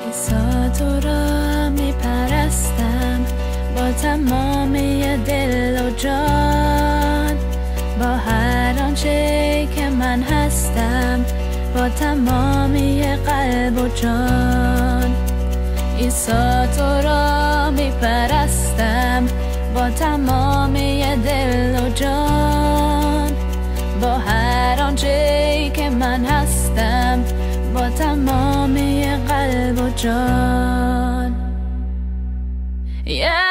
عیسی تو را می پرستم با تمام دل و جان، با هر آنچه که من هستم، با تمام قلب و جان. عیسی تو را می پرستم با تمام دل و جان، با هر آنچه که من هستم، با تمام قلب و جان.